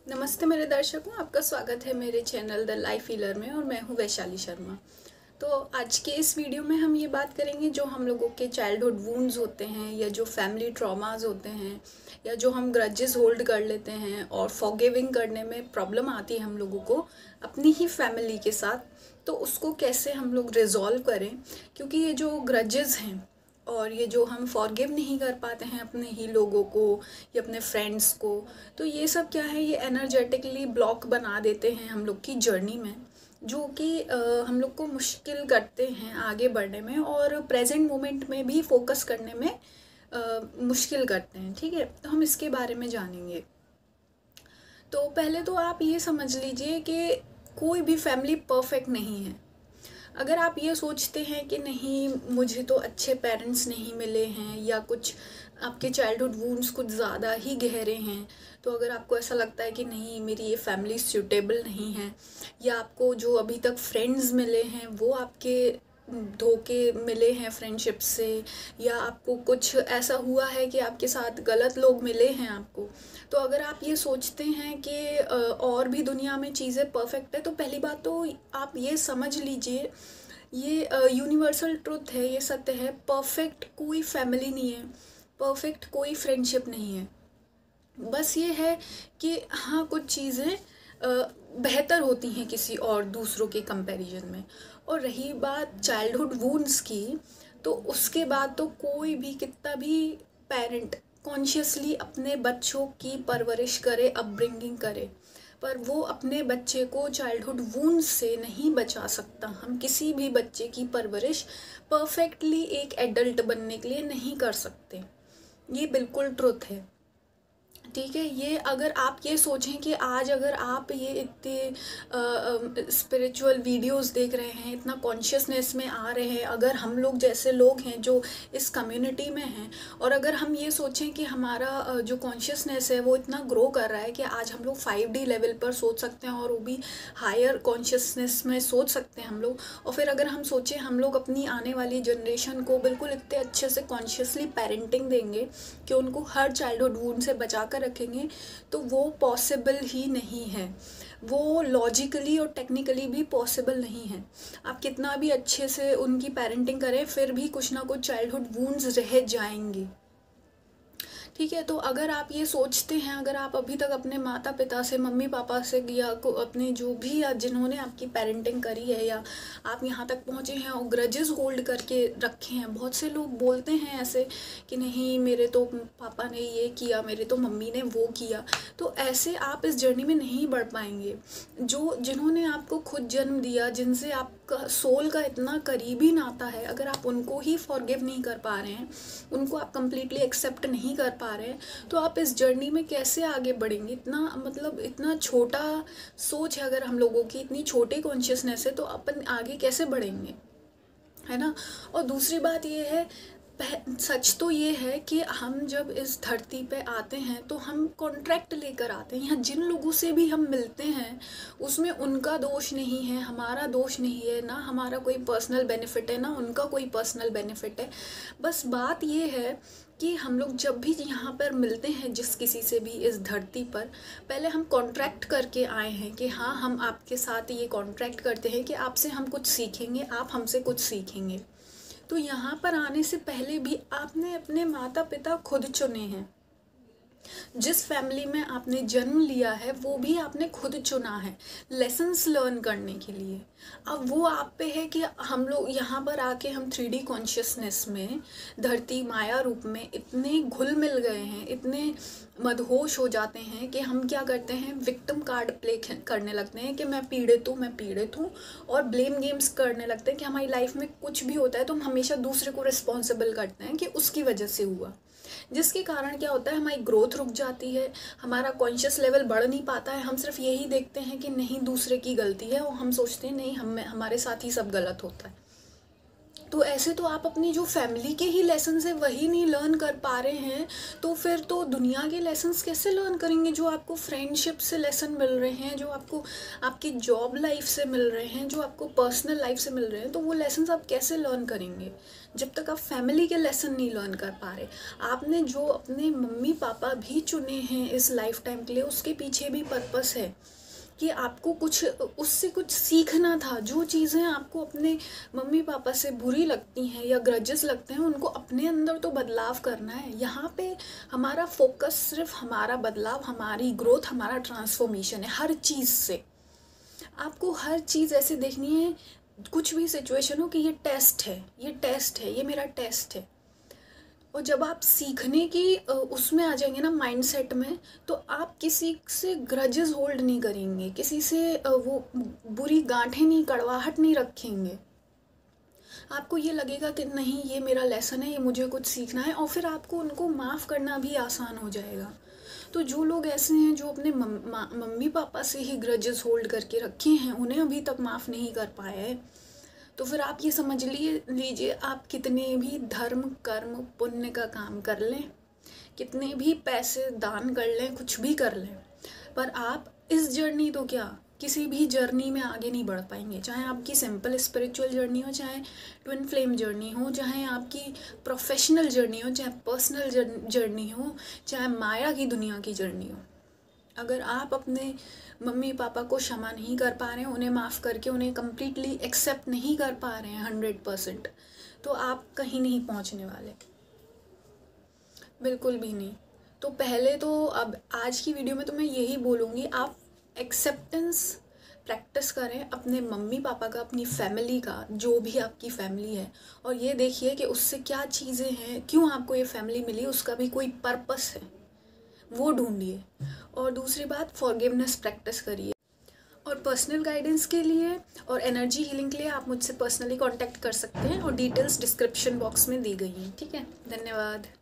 नमस्ते मेरे दर्शकों, आपका स्वागत है मेरे चैनल द लाइफ हीलर में और मैं हूँ वैशाली शर्मा। तो आज के इस वीडियो में हम ये बात करेंगे जो हम लोगों के चाइल्डहुड वुंड्स होते हैं या जो फैमिली ट्रॉमास होते हैं या जो हम ग्रजेस होल्ड कर लेते हैं और फॉरगिविंग करने में प्रॉब्लम आती है हम लोगों को अपनी ही फैमिली के साथ, तो उसको कैसे हम लोग रिजॉल्व करें। क्योंकि ये जो ग्रजेस हैं और ये जो हम फॉरगिव नहीं कर पाते हैं अपने ही लोगों को या अपने फ्रेंड्स को, तो ये सब क्या है, ये एनर्जेटिकली ब्लॉक बना देते हैं हम लोग की जर्नी में, जो कि हम लोग को मुश्किल करते हैं आगे बढ़ने में और प्रेजेंट मोमेंट में भी फोकस करने में मुश्किल करते हैं। ठीक है, तो हम इसके बारे में जानेंगे। तो पहले तो आप ये समझ लीजिए कि कोई भी फैमिली परफेक्ट नहीं है। अगर आप ये सोचते हैं कि नहीं, मुझे तो अच्छे पेरेंट्स नहीं मिले हैं या कुछ आपके चाइल्डहुड वुंड्स कुछ ज़्यादा ही गहरे हैं, तो अगर आपको ऐसा लगता है कि नहीं मेरी ये फैमिली सूटेबल नहीं है, या आपको जो अभी तक फ्रेंड्स मिले हैं वो आपके धोखे मिले हैं फ्रेंडशिप से, या आपको कुछ ऐसा हुआ है कि आपके साथ गलत लोग मिले हैं आपको, तो अगर आप ये सोचते हैं कि और भी दुनिया में चीज़ें परफेक्ट है, तो पहली बात तो आप ये समझ लीजिए, ये यूनिवर्सल ट्रुथ है, ये सत्य है, परफेक्ट कोई फैमिली नहीं है, परफेक्ट कोई फ्रेंडशिप नहीं है। बस ये है कि हाँ, कुछ चीज़ें बेहतर होती हैं किसी और दूसरों के कंपैरिजन में। और रही बात चाइल्डहुड वुंड्स की, तो उसके बाद तो कोई भी कितना भी पेरेंट कॉन्शियसली अपने बच्चों की परवरिश करे, अपब्रिंगिंग करे, पर वो अपने बच्चे को चाइल्डहुड वुंड्स से नहीं बचा सकता। हम किसी भी बच्चे की परवरिश परफेक्टली एक एडल्ट बनने के लिए नहीं कर सकते, ये बिल्कुल ट्रुथ है। ठीक है, ये अगर आप ये सोचें कि आज अगर आप ये इतने स्पिरिचुअल वीडियोस देख रहे हैं, इतना कॉन्शियसनेस में आ रहे हैं, अगर हम लोग जैसे लोग हैं जो इस कम्युनिटी में हैं, और अगर हम ये सोचें कि हमारा जो कॉन्शियसनेस है वो इतना ग्रो कर रहा है कि आज हम लोग 5D लेवल पर सोच सकते हैं और वो भी हायर कॉन्शियसनेस में सोच सकते हैं हम लोग, और फिर अगर हम सोचें हम लोग अपनी आने वाली जनरेशन को बिल्कुल इतने अच्छे से कॉन्शियसली पेरेंटिंग देंगे कि उनको हर चाइल्डहुड वुंड से बचा कर रखेंगे, तो वो पॉसिबल ही नहीं है, वो लॉजिकली और टेक्निकली भी पॉसिबल नहीं है। आप कितना भी अच्छे से उनकी पेरेंटिंग करें, फिर भी कुछ ना कुछ चाइल्डहुड वुंड्स रह जाएंगे। ठीक है, तो अगर आप ये सोचते हैं, अगर आप अभी तक अपने माता पिता से, मम्मी पापा से, या अपने जो भी या जिन्होंने आपकी पेरेंटिंग करी है, या आप यहाँ तक पहुँचे हैं और ग्रजेस होल्ड करके रखे हैं, बहुत से लोग बोलते हैं ऐसे कि नहीं मेरे तो पापा ने ये किया, मेरे तो मम्मी ने वो किया, तो ऐसे आप इस जर्नी में नहीं बढ़ पाएंगे। जिन्होंने आपको खुद जन्म दिया, जिनसे आपका सोल का इतना करीबी नाता है, अगर आप उनको ही फॉरगिव नहीं कर पा रहे हैं, उनको आप कंप्लीटली एक्सेप्ट नहीं कर पा रहे हैं, तो आप इस जर्नी में कैसे आगे बढ़ेंगे। इतना मतलब इतना छोटा सोच है अगर हम लोगों की, इतनी छोटी कॉन्शियसनेस है, तो अपन आगे कैसे बढ़ेंगे, है ना। और दूसरी बात ये है, सच तो ये है कि हम जब इस धरती पे आते हैं तो हम कॉन्ट्रैक्ट लेकर आते हैं। यहाँ जिन लोगों से भी हम मिलते हैं उसमें उनका दोष नहीं है, हमारा दोष नहीं है, ना हमारा कोई पर्सनल बेनिफिट है, ना उनका कोई पर्सनल बेनिफिट है। बस बात ये है कि हम लोग जब भी यहाँ पर मिलते हैं जिस किसी से भी इस धरती पर, पहले हम कॉन्ट्रैक्ट करके आए हैं कि हाँ, हम आपके साथ ये कॉन्ट्रैक्ट करते हैं कि आपसे हम कुछ सीखेंगे, आप हमसे कुछ सीखेंगे। तो यहाँ पर आने से पहले भी आपने अपने माता पिता खुद चुने हैं, जिस फैमिली में आपने जन्म लिया है वो भी आपने खुद चुना है लेसन्स लर्न करने के लिए। अब वो आप पे है कि हम लोग यहाँ पर आके हम 3D कॉन्शियसनेस में, धरती माया रूप में इतने घुल मिल गए हैं, इतने मदहोश हो जाते हैं कि हम क्या करते हैं, विक्टिम कार्ड प्ले करने लगते हैं कि मैं पीड़ित हूँ, और ब्लेम गेम्स करने लगते हैं कि हमारी लाइफ में कुछ भी होता है तो हम हमेशा दूसरे को रिस्पॉन्सिबल करते हैं कि उसकी वजह से हुआ, जिसके कारण क्या होता है, हमारी ग्रोथ रुक जाती है, हमारा कॉन्शियस लेवल बढ़ नहीं पाता है। हम सिर्फ यही देखते हैं कि नहीं दूसरे की गलती है, और हम सोचते हैं नहीं हमारे साथ ही सब गलत होता है। तो ऐसे तो आप अपनी जो फैमिली के ही लेसन है वही नहीं लर्न कर पा रहे हैं, तो फिर तो दुनिया के लेसन्स कैसे लर्न करेंगे? जो आपको फ्रेंडशिप से लेसन मिल रहे हैं, जो आपको आपकी जॉब लाइफ से मिल रहे हैं, जो आपको पर्सनल लाइफ से मिल रहे हैं, तो वो लेसन्स आप कैसे लर्न करेंगे जब तक आप फैमिली के लेसन नहीं लर्न कर पा रहे? आपने जो अपने मम्मी पापा भी चुने हैं इस लाइफ टाइम के लिए, उसके पीछे भी पर्पस है कि आपको कुछ उससे कुछ सीखना था। जो चीज़ें आपको अपने मम्मी पापा से बुरी लगती हैं या ग्रजेस लगते हैं, उनको अपने अंदर तो बदलाव करना है। यहाँ पे हमारा फोकस सिर्फ हमारा बदलाव, हमारी ग्रोथ, हमारा ट्रांसफॉर्मेशन है। हर चीज़ से आपको हर चीज़ ऐसे देखनी है, कुछ भी सिचुएशन हो कि ये टेस्ट है, ये टेस्ट है, ये मेरा टेस्ट है। और जब आप सीखने की उसमें आ जाएंगे ना, माइंडसेट में, तो आप किसी से ग्रजेस होल्ड नहीं करेंगे, किसी से वो बुरी गांठें नहीं, कड़वाहट नहीं रखेंगे। आपको ये लगेगा कि नहीं, ये मेरा लेसन है, ये मुझे कुछ सीखना है, और फिर आपको उनको माफ़ करना भी आसान हो जाएगा। तो जो लोग ऐसे हैं जो अपने मम्मी पापा से ही ग्रजेस होल्ड करके रखे हैं, उन्हें अभी तक माफ़ नहीं कर पाए हैं, तो फिर आप ये समझ लीजिए आप कितने भी धर्म कर्म पुण्य का काम कर लें, कितने भी पैसे दान कर लें, कुछ भी कर लें, पर आप इस जर्नी तो क्या, किसी भी जर्नी में आगे नहीं बढ़ पाएंगे। चाहे आपकी सिंपल स्पिरिचुअल जर्नी हो, चाहे ट्विन फ्लेम जर्नी हो, चाहे आपकी प्रोफेशनल जर्नी हो, चाहे पर्सनल जर्नी हो, चाहे माया की दुनिया की जर्नी हो। अगर आप अपने मम्मी पापा को क्षमा नहीं कर पा रहे हैं, उन्हें माफ़ करके उन्हें कम्प्लीटली एक्सेप्ट नहीं कर पा रहे हैं 100%, तो आप कहीं नहीं पहुंचने वाले, बिल्कुल भी नहीं। तो पहले तो अब आज की वीडियो में तो मैं यही बोलूँगी, आप एक्सेप्टेंस प्रैक्टिस करें अपने मम्मी पापा का, अपनी फैमिली का, जो भी आपकी फैमिली है, और ये देखिए कि उससे क्या चीज़ें हैं, क्यों आपको ये फैमिली मिली, उसका भी कोई पर्पस है, वो ढूंढिए। और दूसरी बात, फॉरगिवनेस प्रैक्टिस करिए। और पर्सनल गाइडेंस के लिए और एनर्जी हीलिंग के लिए आप मुझसे पर्सनली कांटेक्ट कर सकते हैं, और डिटेल्स डिस्क्रिप्शन बॉक्स में दी गई हैं। ठीक है, धन्यवाद।